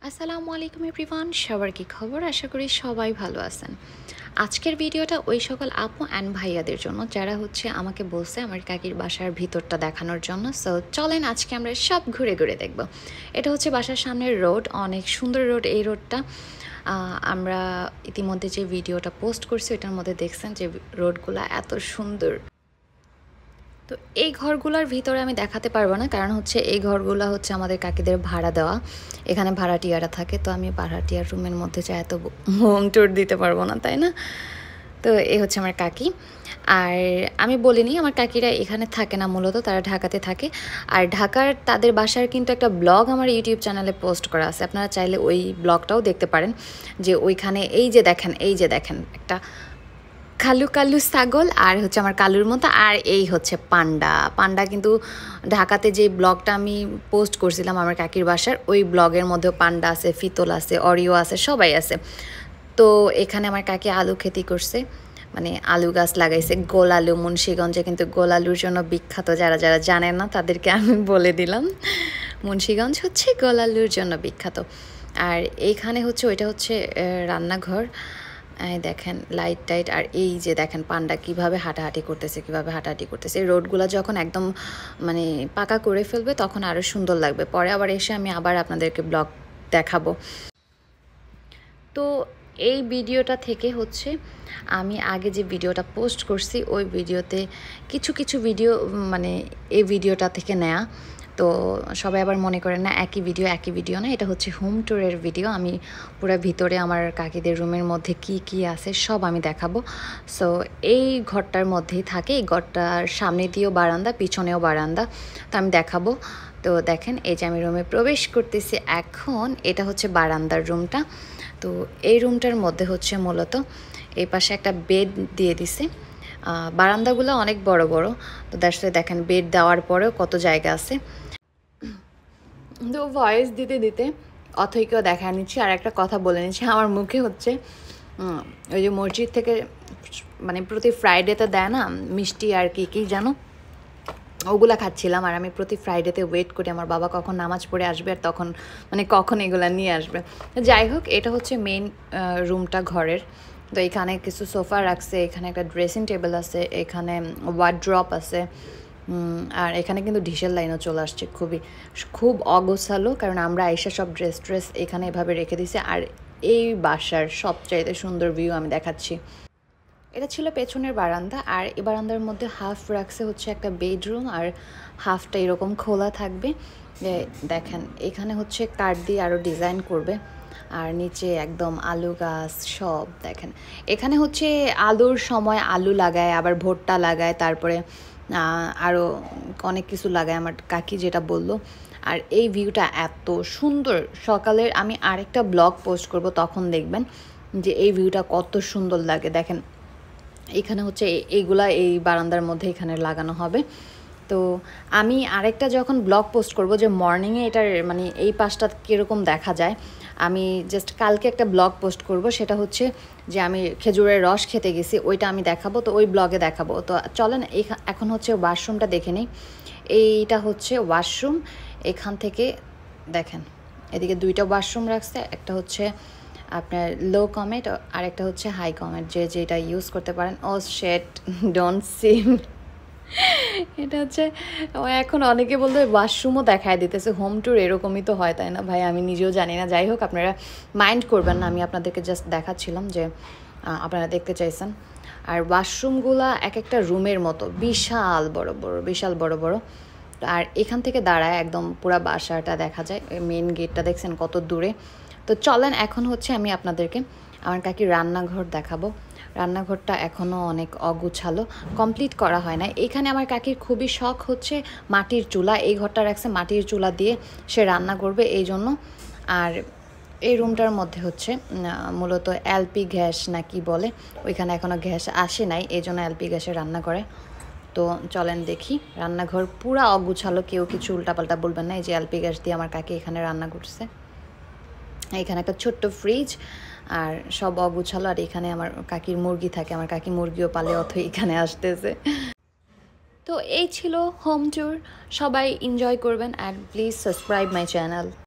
আসসালামু আলাইকুম এভরিওয়ান, সবার কি খবর? আশা করি সবাই ভালো আছেন। আজকের ভিডিওটা ওই সকল আপু অ্যান্ড ভাইয়াদের জন্য যারা আমাকে বলছে আমার কাকির বাসার ভিতরটা দেখানোর জন্য। সো চলেন আজকে আমরা সব ঘুরে ঘুরে দেখব। এটা হচ্ছে বাসার সামনের রোড, অনেক সুন্দর রোড এই রোডটা। আমরা ইতিমধ্যে যে ভিডিওটা পোস্ট করছি ওটার মধ্যে দেখছেন যে রোডগুলো এত সুন্দর। তো এই ঘরগুলোর ভিতরে আমি দেখাতে পারবো না, কারণ এই ঘরগুলো আমাদের কাকিদের ভাড়া দেওয়া, এখানে ভাড়াটিয়ারা থাকে। তো আমি ভাড়াটিয়ার রুমের মধ্যে চাই এত হোম ট্যুর দিতে পারবো না, তাই না? তো এই হচ্ছে আমার কাকি। আর আমি বলিনি আমার কাকিরা এখানে থাকে না, মূলত তারা ঢাকাতে থাকে। আর ঢাকার তাদের বাসার কিন্তু একটা ব্লগ আমার ইউটিউব চ্যানেলে পোস্ট করা আছে, আপনারা চাইলে ওই ব্লগটাও দেখতে পারেন। যে ওইখানে এই যে দেখেন একটা কালু কালু ছাগল, আর আমার কালুর মতো, আর এই হচ্ছে পান্ডা কিন্তু ঢাকাতে যে ব্লগটা আমি পোস্ট করছিলাম আমার কাকির বাসার, ওই ব্লগের মধ্যেও পান্ডা আছে, ফিতল আছে, অরিও আছে, সবাই আছে। তো এখানে আমার কাকি আলু খেতি করছে, মানে আলু গাছ লাগাইছে, গোল আলু। মুন্সিগঞ্জে কিন্তু গোল আলুর জন্য বিখ্যাত, যারা যারা জানেন না তাদেরকে আমি বলে দিলাম, মুন্সিগঞ্জ হচ্ছে গোল আলুর জন্য বিখ্যাত। আর এইখানে ওইটা রান্নাঘর। দেখেন লাইট টাইট, আর এই যে দেখেন পান্ডা কিভাবে হাঁটাহাঁটি করতেছে। এই রোডগুলো যখন একদম মানে পাকা করে ফেলবে তখন আরও সুন্দর লাগবে। পরে আবার এসে আমি আবার আপনাদেরকে ব্লগ দেখাবো। তো এই ভিডিওটা থেকে আমি আগে যে ভিডিওটা পোস্ট করছি ওই ভিডিওতে কিছু কিছু ভিডিও মানে এই ভিডিওটা থেকে নেয়া। তো সবাই আবার মনে করেন না একই ভিডিও না, এটা হোম ট্যুরের ভিডিও। আমি পুরো ভিতরে আমার কাকিদের রুমের মধ্যে কি কি আছে সব আমি দেখাবো। সো এই ঘরটার মধ্যেই থাকে, এই ঘরটার সামনে দিয়েও বারান্দা, পিছনেও বারান্দা, তো আমি দেখাবো। তো দেখেন এই যে আমি রুমে প্রবেশ করতেছি এখন, এটা বারান্দার রুমটা। তো এই রুমটার মধ্যে মূলত এই পাশে একটা বেড দিয়ে দিছে। বারান্দাগুলো অনেক বড় বড়, তো দেখেন বেড দেওয়ার পরেও কত জায়গা আছে। তো ভয়েস দিতে দিতে অথৈকেও দেখা নিচ্ছি, আর একটা কথা বলে নিচ্ছি। আমার মুখে ওই যে মসজিদ থেকে মানে প্রতি ফ্রাইডেতে দেয় না মিষ্টি, আর কি জানো, ওগুলা খাচ্ছিলাম। আর আমি প্রতি ফ্রাইডেতে ওয়েট করি আমার বাবা কখন নামাজ পড়ে আসবে, আর তখন কখন এগুলা নিয়ে আসবে। যাই হোক, এটা মেইন রুমটা ঘরের। তো এখানে কিছু সোফা রাখছে, এখানে একটা ড্রেসিং টেবিল আছে, এখানে ওয়ার্ড্রপ আছে। আর এখানে কিন্তু ডিশের লাইনও চলে আসছে, খুব অগোছালো, কারণ আমরা আইসা সব ড্রেস এখানে এভাবে রেখে দিছি। আর এই বাসার সবচাইতে সুন্দর ভিউ আমি দেখাচ্ছি। এটা ছিল পেছনের বারান্দা, আর এই বারান্দার মধ্যে হাফ রাখছে একটা বেডরুম, আর হাফটা এরকম খোলা থাকবে। দেখেন এখানে কাঠ দিয়ে আরও ডিজাইন করবে, আর নিচে একদম আলু গাছ সব। দেখেন এখানে আলুর সময় আলু লাগায়, আবার ভুট্টা লাগায়, তারপরে আরও অনেক কিছু লাগায় আমার কাকি যেটা বললো। আর এই ভিউটা এত সুন্দর, সকালের আমি আরেকটা ব্লগ পোস্ট করব, তখন দেখবেন যে এই ভিউটা কত সুন্দর লাগে। দেখেন এখানে এইগুলা এই বারান্দার মধ্যে এখানে লাগানো হবে। তো আমি আরেকটা যখন ব্লগ পোস্ট করব যে মর্নিংয়ে এটার এই পাশটা কীরকম দেখা যায়, আমি জাস্ট কালকে একটা ব্লগ পোস্ট করব, সেটা যে আমি খেজুরের রস খেতে গেছি, ওইটা আমি দেখাবো। তো ওই ব্লগে দেখাবো। তো চলেন এখন ওয়াশরুমটা দেখে নিই। এইটা ওয়াশরুম। এখান থেকে দেখেন এদিকে দুইটা ওয়াশরুম রাখছে, একটা আপনার লো কমেট, আর একটা হাই কমেট, যেটা ইউজ করতে পারেন। ও শেট, ডোন্ট সিম। এটা এখন অনেকে বলতে ওয়াশরুমও দেখায় দিতেছে। হোম ট্যুর এরকমই তো হয়, তাই না ভাই? আমি নিজেও জানি না। যাই হোক, আপনারা মাইন্ড করবেন না, আমি আপনাদেরকে জাস্ট দেখাচ্ছিলাম যে আপনারা দেখতে চাইছেন। আর ওয়াশরুমগুলা এক একটা রুমের মতো বিশাল বড় বড়। আর এখান থেকে দাঁড়ায় একদম পুরো বাসাটা দেখা যায়। মেন গেটটা দেখছেন কত দূরে। তো চলেন এখন আমি আপনাদেরকে আমার কাকির রান্নাঘর দেখাবো। রান্নাঘরটা এখনও অনেক অগুছালো, কমপ্লিট করা হয় না। এখানে আমার কাকির খুবই শখ মাটির চুলা, এই ঘরটা রাখছে মাটির চুলা দিয়ে সে রান্না করবে এই জন্য। আর এই রুমটার মধ্যে মূলত এলপি গ্যাস না কি বলে, ওইখানে এখনও গ্যাস আসে নাই, এই জন্য এলপি গ্যাসে রান্না করে। তো চলেন দেখি রান্নাঘর পুরা অগুছালো, কেউ কিছু উল্টাপাল্টা বলবেন না। এই যে এলপি গ্যাস দিয়ে আমার কাকি এখানে রান্না করছে। এখানে একটা ছোট্ট ফ্রিজ, আর সব অগুছালো। আর এখানে আমার কাকির মুরগি থাকে, আমার কাকি মুরগিও পালে, অথবা এখানে আসতেছে। তো এই ছিল হোম ট্যুর। সবাই এনজয় করবেন, আর প্লিজ সাবস্ক্রাইব মাই চ্যানেল।